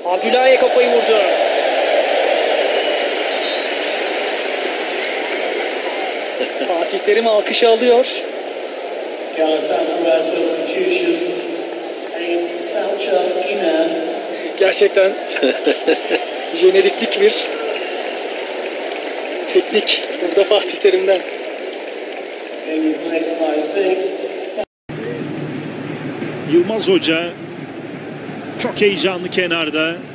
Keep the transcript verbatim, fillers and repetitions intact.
Abdülha'ya kafayı vurdu. Fatih Terim alkışı alıyor. Gerçekten jeneriklik bir teknik burada Fatih Terim'den. Yılmaz Hoca çok heyecanlı kenarda.